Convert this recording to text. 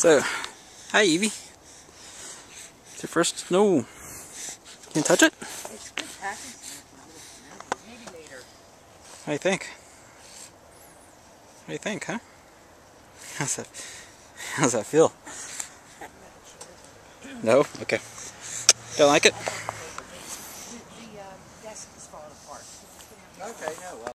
So, hi Evie. It's your first snow. Can you touch it? It's good package. Maybe later. What do you think? What do you think, huh? How's that feel? No? Okay. Don't like it? The desk is falling apart. Okay, no, well.